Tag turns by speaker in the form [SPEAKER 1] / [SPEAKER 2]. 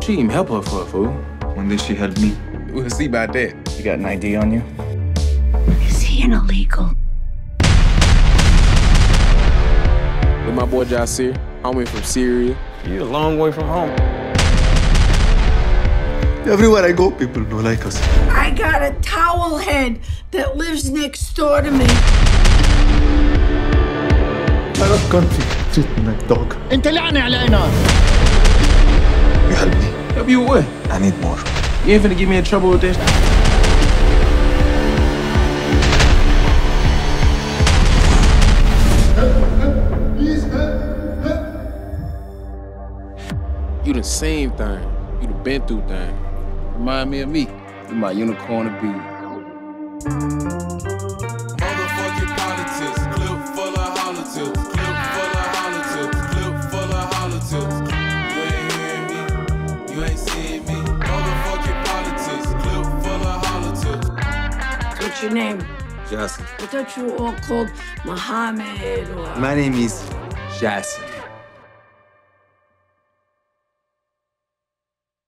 [SPEAKER 1] She didn't even help her for a fool.
[SPEAKER 2] When did she help me?
[SPEAKER 1] We'll see about that.
[SPEAKER 2] You got an ID on you?
[SPEAKER 3] Is he an illegal?
[SPEAKER 1] With my boy Jacir, homie from Syria.
[SPEAKER 2] You're a long way from home.
[SPEAKER 4] Everywhere I go, people don't like us.
[SPEAKER 3] I got a towel head that lives next door to me.
[SPEAKER 4] Arab country treat me like dog.
[SPEAKER 5] انت لعنة علينا.
[SPEAKER 4] You help me.
[SPEAKER 1] Help you with what?
[SPEAKER 4] I need more.
[SPEAKER 1] You ain't finna get me in trouble with this? You the same thing. You done been through things. Remind me of me. You my unicorn to be.
[SPEAKER 6] Motherfucking politics, clip full of holitips, clip full of holitips, clip full of holitips. You ain't hearing me, you ain't seeing me. Motherfucking politics, clip full of holitips.
[SPEAKER 3] What's your name?
[SPEAKER 4] Jacir.
[SPEAKER 3] I thought you were all called Muhammad or...
[SPEAKER 4] My name is Jacir.